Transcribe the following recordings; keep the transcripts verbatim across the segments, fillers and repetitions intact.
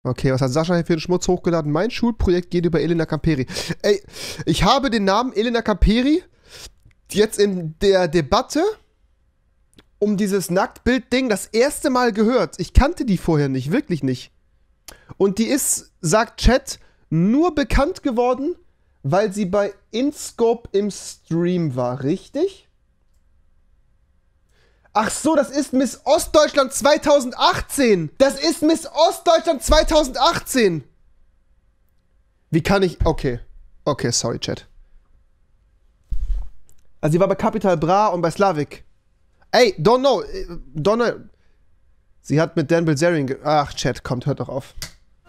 Okay, was hat Sascha hier für den Schmutz hochgeladen? Mein Schulprojekt geht über Elena Camperi. Ey, ich habe den Namen Elena Camperi jetzt in der Debatte um dieses Nacktbild-Ding das erste Mal gehört. Ich kannte die vorher nicht, wirklich nicht. Und die ist, sagt Chat, nur bekannt geworden, weil sie bei InScope im Stream war, richtig? Ach so, das ist Miss Ostdeutschland zweitausendachtzehn. Das ist Miss Ostdeutschland zweitausendachtzehn. Wie kann ich... Okay. Okay, sorry, Chat. Also sie war bei Capital Bra und bei Slavik. Ey, don't know. Don't know. Sie hat mit Dan Bilzerian ge... Ach, Chat, kommt, hört doch auf.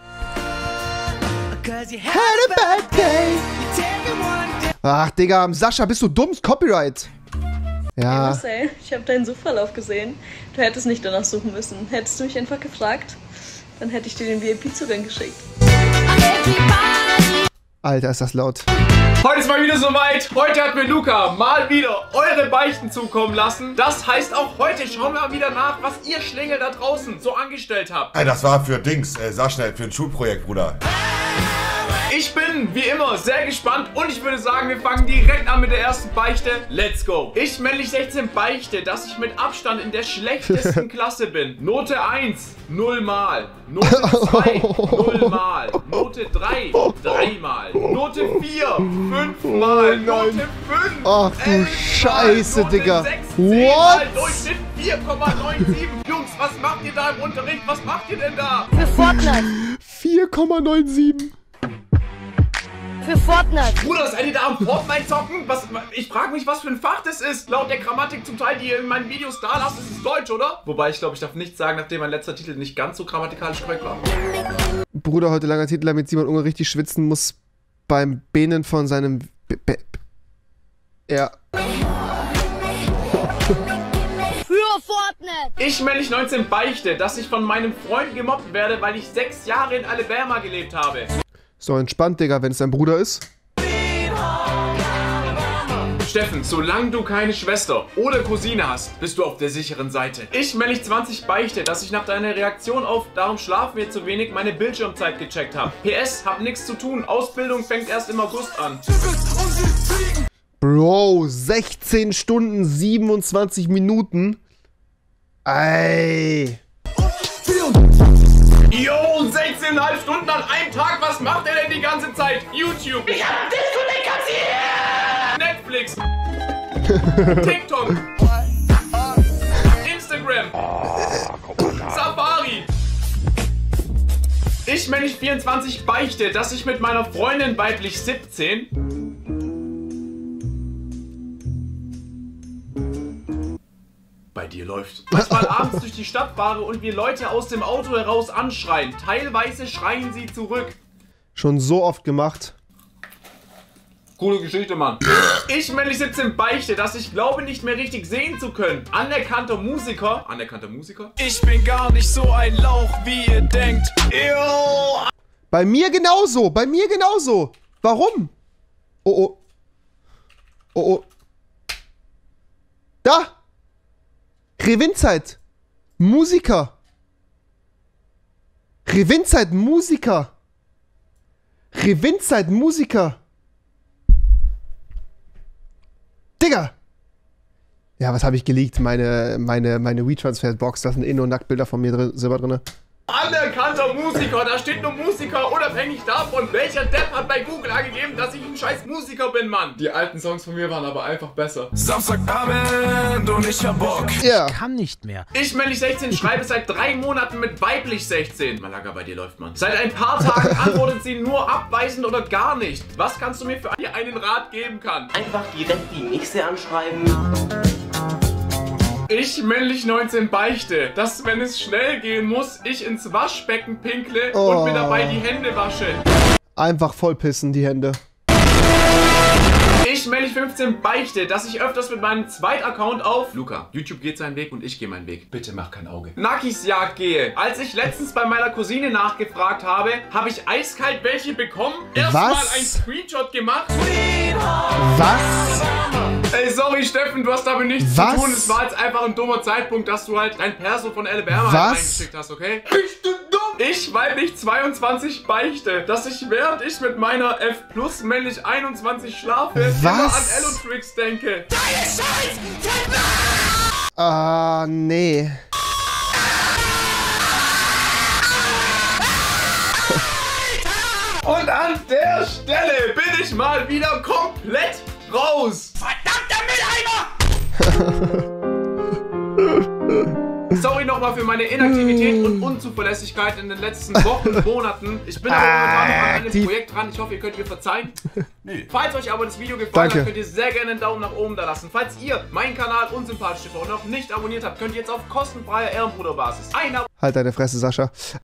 Ach, Digga, Sascha, bist du dumm? Copyright. Ja. Marcel, ich habe deinen Suchverlauf gesehen. Du hättest nicht danach suchen müssen. Hättest du mich einfach gefragt, dann hätte ich dir den V I P-Zugang geschickt. Alter, ist das laut. Heute ist mal wieder soweit. Heute hat mir Luca mal wieder eure Beichten zukommen lassen. Das heißt, auch heute schauen wir mal wieder nach, was ihr Schlingel da draußen so angestellt habt. Ey, das war für Dings, äh, sag schnell, für ein Schulprojekt, Bruder. Ich bin, wie immer, sehr gespannt und ich würde sagen, wir fangen direkt an mit der ersten Beichte. Let's go. Ich, männlich sechzehn, beichte, dass ich mit Abstand in der schlechtesten Klasse bin. Note eins, null mal. Note zwei, null mal. Note drei, drei mal. Note vier, fünf mal. Note fünf, Ach du Scheiße, Note Digga. sechs, What? Durchschnitt vier Komma siebenundneunzig. Jungs, was macht ihr da im Unterricht? Was macht ihr denn da? Für Fortnite. vier Komma siebenundneunzig. Für Fortnite. Bruder, seid ihr da am Fortnite zocken? Was, ich frage mich, was für ein Fach das ist. Laut der Grammatik zum Teil, die ihr in meinen Videos da lasst, ist es Deutsch, oder? Wobei, ich glaube, ich darf nichts sagen, nachdem mein letzter Titel nicht ganz so grammatikalisch korrekt war. Bruder, heute langer Titel, damit Simon Unger richtig schwitzen muss beim Bähnen von seinem... B B ja. Für Fortnite. Ich, männlich neunzehn, beichte, dass ich von meinem Freund gemobbt werde, weil ich sechs Jahre in Alabama gelebt habe. So entspannt, Digga, wenn es dein Bruder ist. Steffen, solange du keine Schwester oder Cousine hast, bist du auf der sicheren Seite. Ich, männlich zwanzig, beichte, dass ich nach deiner Reaktion auf "Darum schlafen wir zu wenig" meine Bildschirmzeit gecheckt habe. P S, hab nichts zu tun, Ausbildung fängt erst im August an. Bro, sechzehn Stunden, siebenundzwanzig Minuten. Ey. Yo, sechzehn Komma fünf Stunden an einem Tag, was macht er denn die ganze Zeit? YouTube. Ich hab Disco kassiert! Netflix. TikTok. Instagram. Safari. Ich, männlich vierundzwanzig, beichte, dass ich mit meiner Freundin, weiblich siebzehn, bei dir läuft. Manchmal abends durch die Stadt fahre und wir Leute aus dem Auto heraus anschreien. Teilweise schreien sie zurück. Schon so oft gemacht. Coole Geschichte, Mann. Ich, männlich siebzehn, beichte, dass ich glaube, nicht mehr richtig sehen zu können. Anerkannter Musiker. Anerkannter Musiker? Ich bin gar nicht so ein Lauch, wie ihr denkt. Ew. Bei mir genauso. Bei mir genauso. Warum? Oh, oh. Oh, oh. Da. Revinzeit. Musiker. Revinzeit, Musiker. Revinzeit, Musiker. Digga. Ja, was habe ich geleakt? Meine, meine, meine WeTransfer-Box. Da sind eh nur Nacktbilder von mir drin, selber drin. Anerkannter Musiker, da steht nur Musiker, unabhängig davon, welcher Depp hat bei Google angegeben, dass ich ein scheiß Musiker bin, Mann. Die alten Songs von mir waren aber einfach besser. Samstagabend und ich hab Bock. Ja. Ich kann nicht mehr. Ich, männlich sechzehn, schreibe seit drei Monaten mit weiblich sechzehn. Malaga, bei dir läuft man. Seit ein paar Tagen antwortet sie nur abweisend oder gar nicht. Was kannst du mir für einen Rat geben kann? Einfach direkt die nächste anschreiben. Ich, männlich neunzehn, beichte, dass, wenn es schnell gehen muss, ich ins Waschbecken pinkle Oh. und mir dabei die Hände wasche. Einfach vollpissen, die Hände. Ich, männlich fünfzehn, beichte, dass ich öfters mit meinem Zweitaccount auf Luca, YouTube geht seinen Weg und ich gehe meinen Weg. Bitte mach kein Auge. Nackisjagd gehe. Als ich letztens bei meiner Cousine nachgefragt habe, habe ich eiskalt welche bekommen. Erstmal Was? ein Screenshot gemacht. Was? Ey, sorry, Steffen, du hast damit nichts Was? zu tun. Es war jetzt einfach ein dummer Zeitpunkt, dass du halt dein Perso von Alabama Was? halt reingeschickt hast, okay? Bist du dumm? Ich, weiblich zweiundzwanzig, beichte, dass ich, während ich mit meiner F plus männlich einundzwanzig schlafe, immer an Was? Allotrix denke. Ah, nee. Und an der Stelle bin ich mal wieder komplett raus. Verdammter Mülleimer! Sorry nochmal für meine Inaktivität und Unzuverlässigkeit in den letzten Wochen und Monaten. Ich bin aber momentan noch an einem die- Projekt dran. Ich hoffe, ihr könnt mir verzeihen. Nee. Falls euch aber das Video gefallen Danke. hat, könnt ihr sehr gerne einen Daumen nach oben da lassen. Falls ihr meinen Kanal Unsympathisch T V noch nicht abonniert habt, könnt ihr jetzt auf kostenfreier Ehrenbruderbasis ein Abo Halt deine Fresse, Sascha.